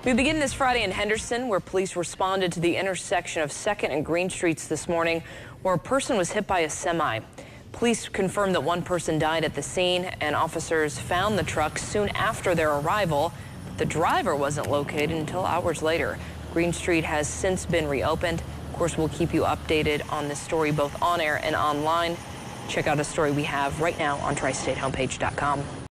We begin this Friday in Henderson, where police responded to the intersection of 2nd and Green Streets this morning, where a person was hit by a semi. Police confirmed that one person died at the scene, and officers found the truck soon after their arrival. But the driver wasn't located until hours later. Green Street has since been reopened. Of course, we'll keep you updated on this story both on air and online. Check out a story we have right now on tristatehomepage.com.